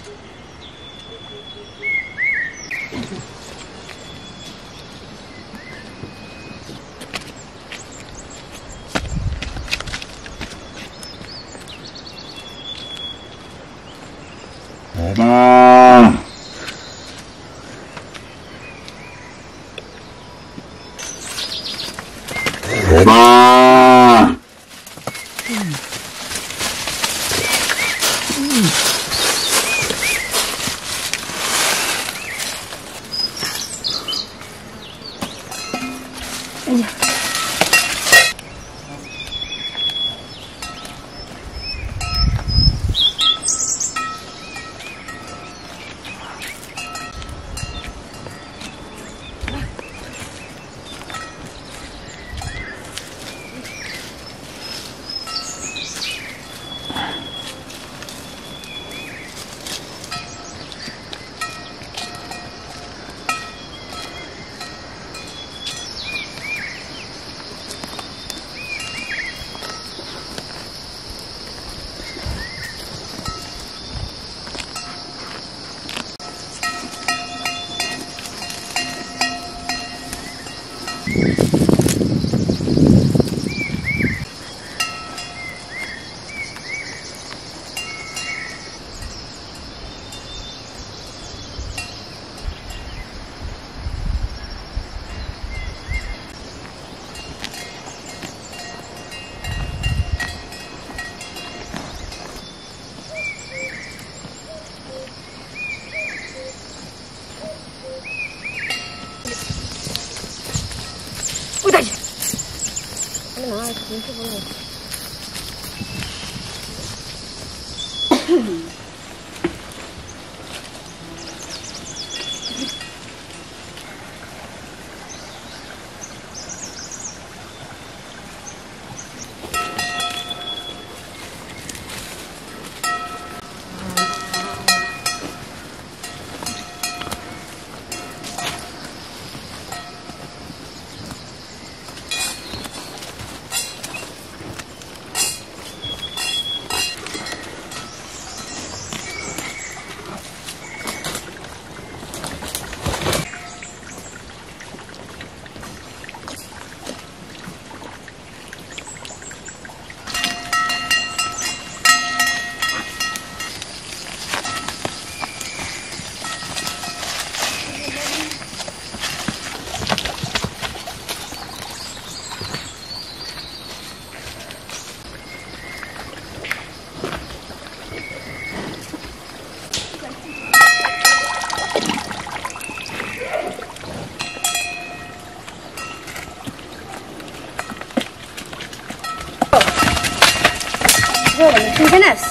Tienes.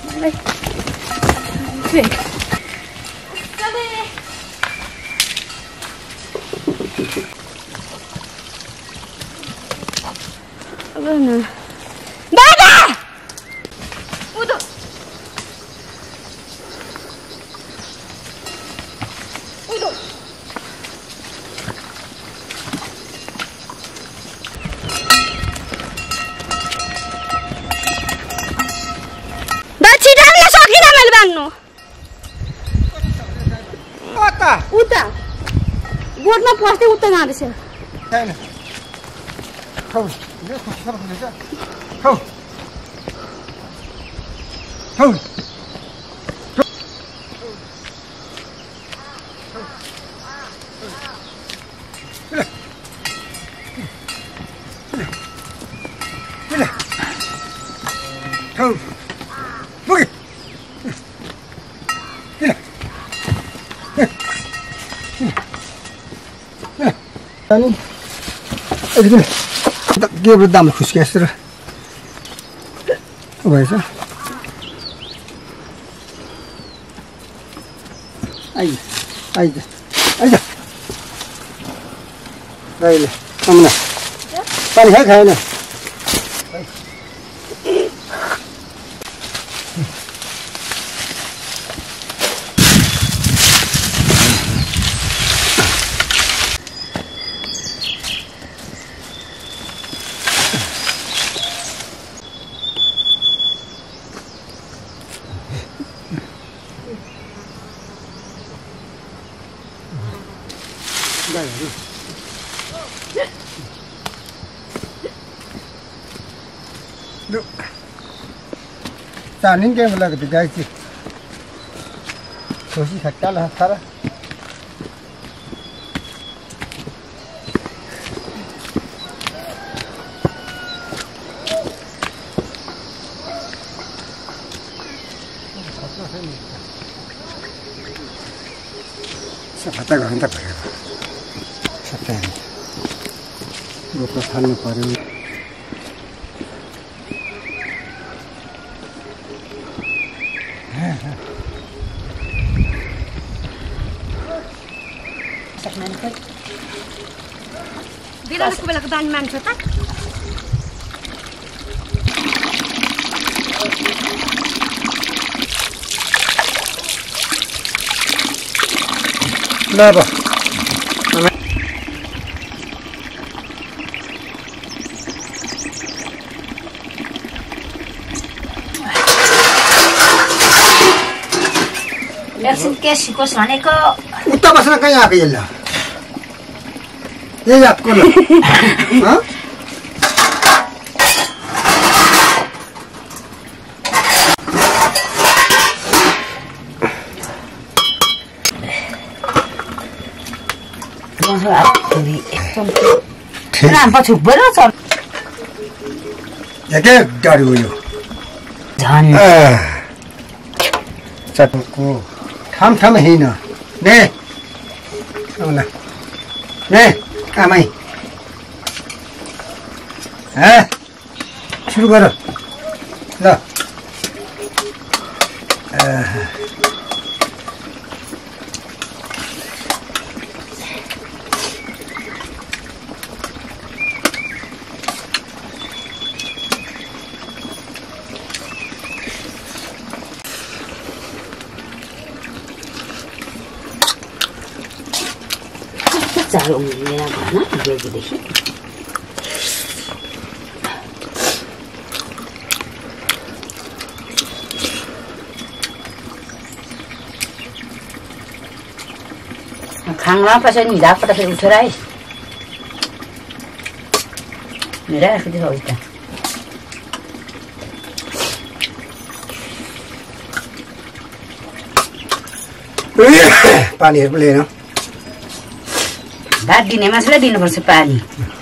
Sí. Bueno. ¡Vaya! ¡Puto! ¡Puto! उता बोटमा फस्दै उता जाँदैछ छैन खौ यो खस्छ खौ खौ खौ बुगे अनि यति के दाम खुस्किएछ र भएछ आइज आइज आइज अहिले आउन पानी खाएन Được. Ta nín cái mà là cái cái gì? Thôi thì thật là thật á. Sata gak hendak pakai. Sata. Buka tanu paru. बिरालोको बेलाको बानी मान्छ त ल अब एकछिन के सिकोस् भनेको उता बस्न कहाँ आएको यसलाई यही आपको ल हाँ क्या गाडी हो यो चटको ठाम ठाम हिँड ने आउन ने आमै सुरु गर ल चारो उम्रिएर भन बेगीदेखि खाङ्ला पछि नि हिँडापट फेरि उठेर आइस हिँडाएको थियो उता पानीहरू लिएन भात दिने मान्छेलाई दिनुपर्छ पानी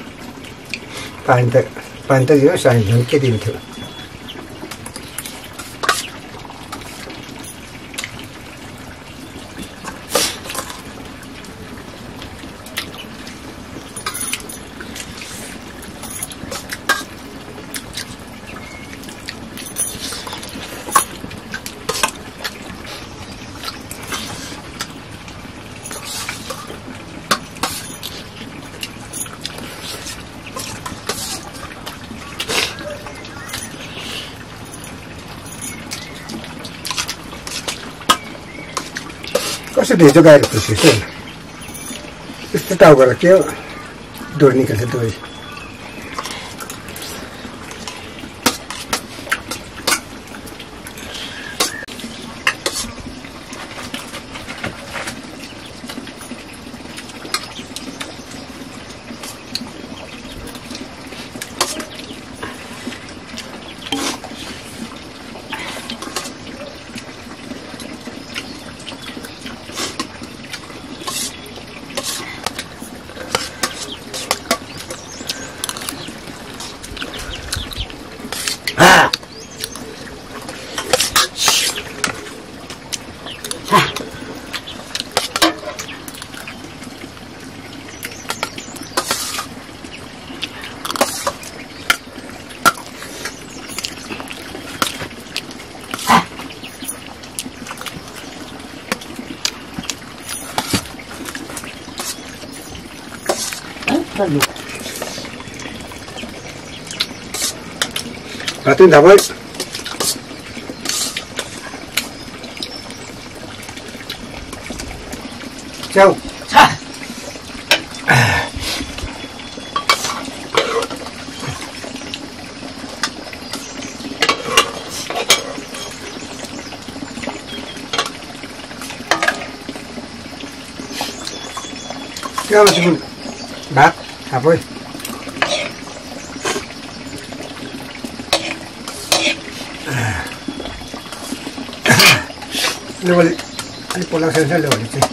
पानी त दिनुहोस् हामी के दिन्थ्यो कसो ढिजो गाएर खुसी छ यस्तो टाउ गरेर के डोरी निकाल्छ डोरी Atin dapat. Ciao. Kaya masipun bat apoy. Lewali, ani pulang saya lewali sih.